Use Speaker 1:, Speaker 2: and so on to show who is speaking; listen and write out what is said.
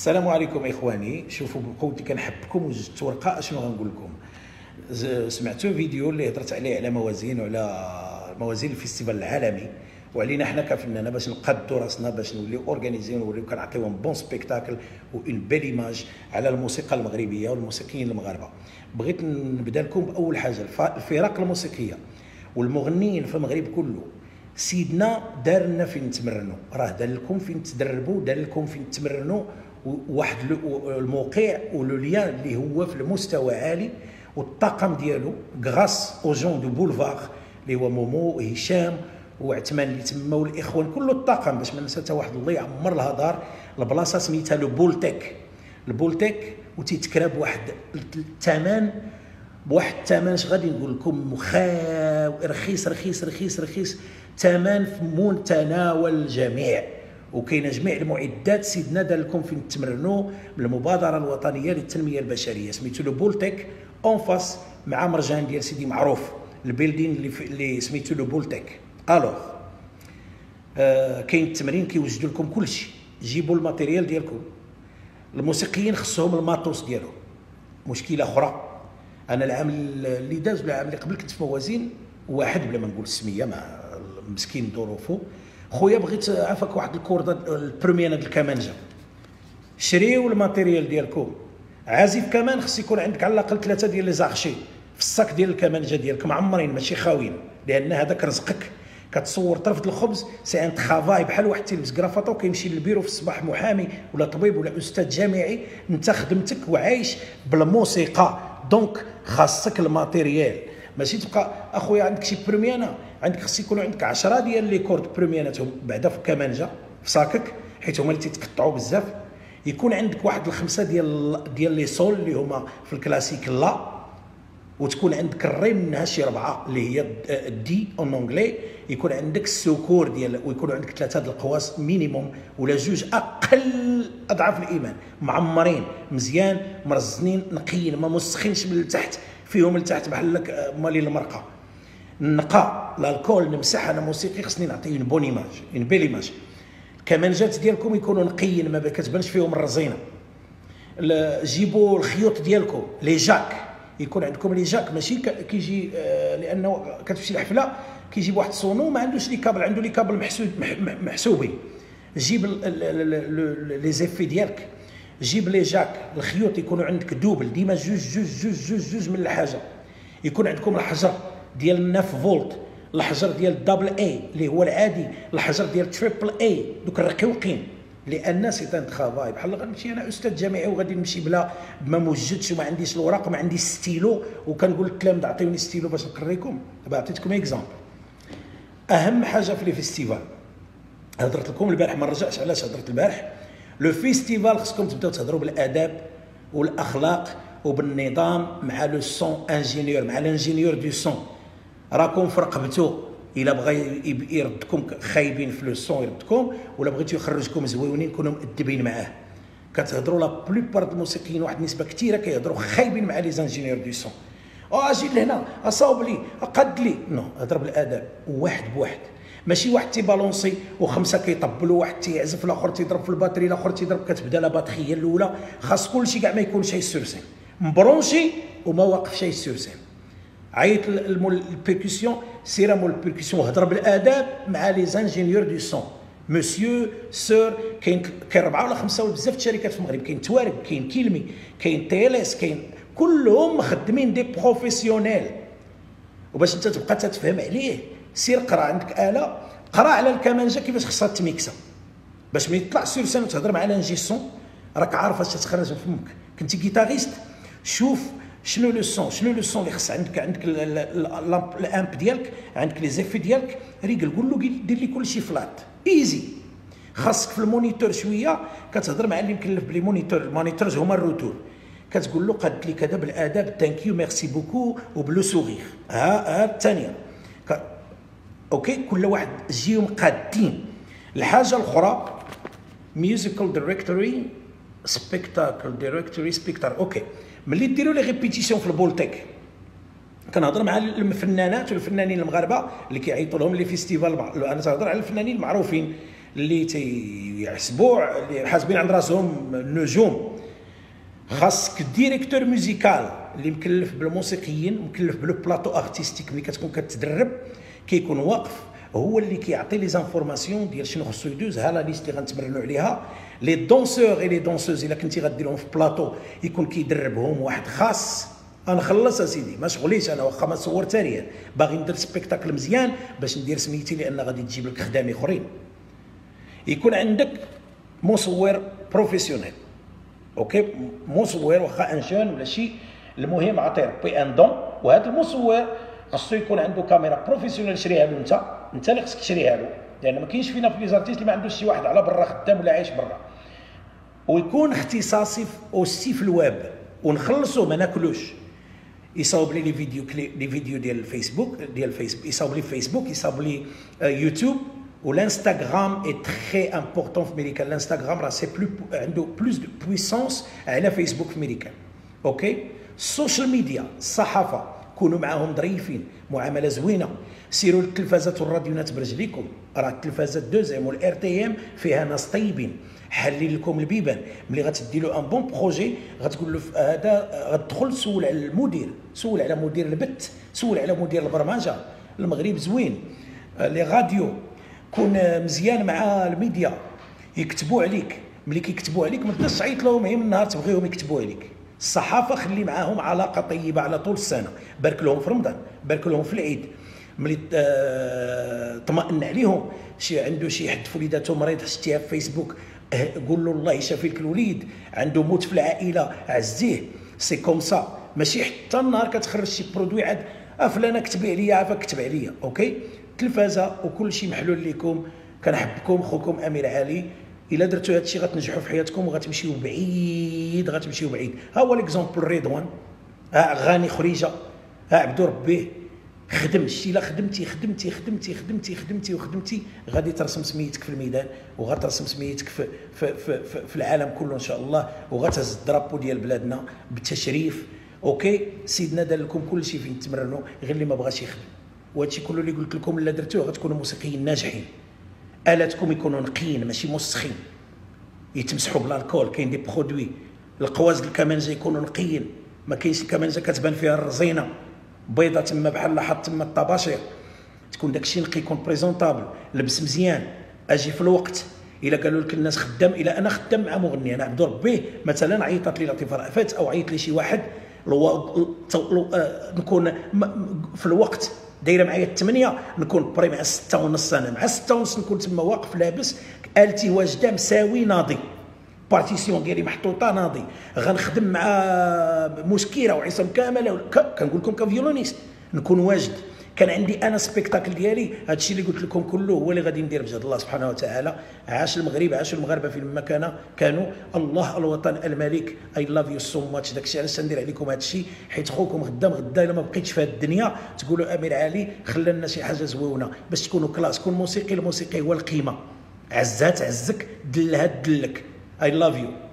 Speaker 1: السلام عليكم اخواني. شوفوا بقوتي كنحبكم وجدت ورقه اشنو غنقول لكم. سمعتوا فيديو اللي هضرت عليه على موازين وعلى موازين الفيستيفال العالمي، وعلينا حنا كفنانه باش نقادوا راسنا باش نوليو اورغانيزيون ونوليو كنعطيوهم بون سبيكتاكل وان بيل ايماج على الموسيقى المغربيه والموسيقيين المغاربه. بغيت نبدا لكم باول حاجه الفرق الموسيقيه والمغنيين في المغرب كله. سيدنا دار لنا فين نتمرنوا، راه دار لكم فين تدربوا، دار لكم فين تمرنوا، واحد الموقع ولو ليان اللي هو في المستوى عالي، والطاقم ديالو غراس او جون دو بولفار اللي هو مومو هشام وعثمان اللي تما والاخوان كله الطاقم، باش ما ننسى حتى واحد الله يعمر الهضار. البلاصه سميتها لو بولتيك، البولتيك وتيتكرا بواحد الثمن، بواحد الثمن اش غادي نقول لكم رخيص رخيص رخيص رخيص، ثمن في متناول الجميع، وكاينه جميع المعدات. سيدنا دار لكم فين تمرنوا من المبادره الوطنيه للتنميه البشريه، سميتو لو بولتيك اون فاس مع مرجان ديال سيدي معروف، البيلدين اللي سميتو لو بولتيك. الوغ كاين التمرين كيوجدوا لكم كلشي، جيبوا الماتيريال ديالكم. الموسيقيين خصهم الماطوس ديالهم. مشكله اخرى، انا العام اللي داز والعام اللي قبل كنت في موازين واحد بلا ما نقول السميه مع مسكين ظروفه، خويا بغيت عافاك واحد الكورده البروميانه ديال الكمانجه. شريو الماتيريال ديالكم. عازف كمان خص يكون عندك على الاقل 3 ديال لي زارشي في الصاك ديال الكمانجه ديالك معمرين ماشي خاويين، لان هذاك رزقك. كتصور طرف الخبز سي ان ترافاي، بحال واحد تيلبس كرافطه وكيمشي للبيرو في الصباح محامي ولا طبيب ولا استاذ جامعي. انت خدمتك وعايش بالموسيقى، دونك خاصك الماتيريال. ماشي تبقى اخويا عندك شي بريميانا، عندك خص يكونوا عندك 10 ديال لي كورد بريمياناتهم بعدا في الكمانجه في صاكك، حيت هما اللي تيتقطعوا بزاف. يكون عندك واحد الخمسه ديال لي سول اللي هما في الكلاسيك لا، وتكون عندك الري منها شي 4 اللي هي الدي اون اونغلي. يكون عندك السكور ديال، ويكونوا عندك 3 د القواس مينيموم ولا 2 اقل اضعاف الايمان، معمرين مزيان مرزنين نقيين، ما مسخينش من التحت فيهم لتحت بحال مالي المرقه. نقى الكول نمسح. انا موسيقي خصني نعطي بون ايماج، اون بيل ايماج. الكمانجات ديالكم يكونوا نقيين ما كتبانش فيهم الرزينه. جيبوا الخيوط ديالكم لي جاك، يكون عندكم لي جاك ماشي كيجي لانه كتمشي الحفله كيجيب واحد الصونو ما عندوش لي كابل، عنده لي كابل محسوبين. جيب لي زيفي ديالك، جيب لي جاك الخيوط يكونوا عندك دوبل ديما جوج من الحاجه. يكون عندكم الحجر ديال 9 فولت، الحجر ديال الدبل اي اللي هو العادي، الحجر ديال تريبل اي دوك الرقيقين، لان سي ان ترافاي. بحال غنمشي انا استاذ جامعي وغادي نمشي بلا ما موجدش وما عنديش الوراق وما عنديش ستيلو، وكنقول للتلاميذ عطيوني ستيلو باش نقريكم. دابا عطيتكم اكزامبل. اهم حاجه في لي فيستيفال هضرت لكم البارح، ما نرجعش علاش هضرت البارح. لو فيستيفال خصكم تبداو تهضروا بالاداب والاخلاق وبالنظام مع لو سون انجينيور، مع الانجينيور دو سون. راكم في رقبتو، الا بغى يردكم خايبين في لو سون يردكم، ولا بغيتو يخرجكم زويونين كونوا مؤدبين معاه. كتهضروا لا بلوبار الموسيقيين واحد النسبه كثيره كيهضروا خايبين مع لي زانجينيور دو سون. اجي لهنا اصاوب لي قد لي، نو هضر بالاداب واحد بواحد، ماشي واحد تيبالونسي وخمسه كيطبلوا، واحد تيعزف الاخر تيضرب في الباتري الاخر تيضرب، كتبدا لا باتري الاولى. خاص كلشي كاع ما يكونش شي سورسين مبرونشي وما واقف شي سورسين. عيط البيركسيون، سير مول البيركسيون، هضر بالاداب مع لي زانجينيور دو سون. مسيو سور، كاين 4 ولا 5 بزاف الشركات في المغرب، كاين توارق، كاين كيلمي، كاين تيليس، كاين كلهم مخدمين دي بروفيسيونيل. وباش انت تبقى تتفهم عليه سير قرا، عندك اله قرا على الكمانجه كيفاش خصها تميكسا، باش ما يطلع سور سان وتهضر مع لانجي سون راك عارف اش تخرج من فمك. كنتي كيتاريست، شوف شنو لو سون اللي خص عندك الامب ديالك، عندك لي زيفي ديالك ريقل، قول له دير لي كلشي فلات ايزي. خاصك في المونيتور شويه كتهضر مع اللي مكلف بلي مونيتور، المونيتورز هما الروتور، كتقول له قد لي كذا بالاداب، ثانك يو ميرسي بوكو وبلو سوغير. ها الثانيه اوكي، كل واحد جيهم قادين. الحاجه الاخرى ميوزيكال دايركتوري، سبيكتاكل دايركتوري، سبيكتار. اوكي، ملي ديروا لي ريبيتيسيون في البولتيك كنهضر مع الفنانات والفنانين المغاربه اللي كيعيطوا لهم لي فيستيفال. انا تهضر على الفنانين المعروفين اللي تيحسبوا اللي حاسبين عند راسهم النجوم. خاصك ديريكتور موزيكال اللي مكلف بالموسيقيين، مكلف بلو بلاطو ارتستيك. ملي كتكون كتدرب كيكون واقف هو اللي كيعطي لي زانفورماسيون ديال شنو خصو يدوز. ها لا ليست اللي غنتمرنوا عليها. لي دونسور اي لي دونسوز الا كنتي غديرهم في بلاطو يكون كيدربهم واحد خاص. غنخلص اسيدي ما شغليش انا، واخا ما صورت ريال، باغي ندير سبيكتاكل مزيان باش ندير سميتي، لان غادي تجيب لك خدام اخرين. يكون عندك مصور بروفيسيونيل، اوكي، مصور واخا ان جون ولا شي، المهم عطيه ربي ان دون. وهذا المصور خاصو يكون عنده كاميرا بروفيسيونيل شريها له انت اللي خصك تشريها له، لان ما كاينش فينا في لي زارتيست اللي ما عندوش شي واحد على برا خدام ولا عايش برا. ويكون اختصاصي في الويب، ونخلصوا ما ناكلوش. يصاوب لي لي فيديو ديال الفيسبوك يصاوب لي فيسبوك، يصاوب لي يوتيوب. والانستغرام اي تري امبورطون في ميريكان. الانستغرام راه سي عنده بلوس دو بويسونس على فيسبوك في ميريكان. اوكي، السوشيال ميديا، الصحافه كونوا معاهم ظريفين، معامله زوينه. سيروا للتلفازات والراديونات برجليكم، راه التلفازات دوزيام والار تي ام فيها ناس طيبين حلل لكم البيبان. ملي غتدي له ان بون بروجي غتقول له هذا، غتدخل سول على المدير، سول على مدير البث، سول على مدير البرمجه. المغرب زوين. لي راديو كون مزيان مع الميديا، يكتبوا عليك. ملي كيكتبوا عليك ما تقدرش تعيط لهم هي من النهار تبغيهم يكتبوا عليك. الصحافه خلي معاهم علاقه طيبه على طول السنه، بارك لهم في رمضان، بارك لهم في العيد. ملي طمئن عليهم، شي عنده شي حد في وليداتو مريض حشتيها في فيسبوك، قول له الله يشافي لك الوليد، عنده موت في العائله عزيه. سي كوم سا، ماشي حتى النهار كتخرج شي برودوي عاد فلانه كتبي عليا عافاك كتب عليا. اوكي، تلفازه وكل شيء محلول لكم. كنحبكم، خوكم امير علي. الا درتوا هذا الشيء غتنجحوا في حياتكم وغتمشيو بعيد، غتمشيو بعيد. ها هو ليكزومبل رضوان، ها غاني خريجه، ها عبدو ربيه. خدم شي، الا خدمتي غادي ترسم سميتك في الميدان، وغترسم سميتك في العالم كله ان شاء الله، وغتهز الدرابو ديال بلادنا بالتشريف. اوكي، سيدنا دار لكم كل شيء فين تمرنوا، غير اللي ما بغاش يخدم. وهادشي كله اللي قلت لكم الا درتوه غتكونوا موسيقيين ناجحين. الاتكم يكونوا نقيين ماشي مسخين، يتمسحوا بالالكول. كاين دي برودوي القواز الكمانجه يكونوا نقيين، ما كاينش الكمانجه كتبان فيها الرزينه بيضه تما بحال لاحظت تما الطباشير. تكون داكشي نقي، يكون بريزونطابل، لبس مزيان، اجي في الوقت. الا قالوا لك الناس خدام، الا انا خدام مع مغني، انا عبد ربيه مثلا عيطت لي لطيفه رأفات او عيط لي شي واحد، نكون في الوقت دايره معايا 8 نكون بري مع 6:30. انا مع 6:30 نكون تما واقف لابس التي واجده مساوي ناضي، بارتيسيون ديالي محطوطه ناضي. غنخدم مع مسكيره وعصام كامل، كنقول لكم كفيولونيست نكون واجد. كان عندي انا سبيكتاكل ديالي. هادشي اللي قلت لكم كله هو اللي غادي ندير بجد الله سبحانه وتعالى. عاش المغرب، عاش المغاربه في ما كانوا. الله الوطن الملك، اي لاف يو سو ماتش. داكشي علاش ندير عليكم هادشي، حيت خوكم غدا الا ما بقيتش في هاد الدنيا تقولوا امير علي خلى لنا شي حاجه زويونه باش تكونوا كلاس. كون موسيقي، الموسيقي هو القيمه. عزها تعزك، دلها دلك. اي لاف يو.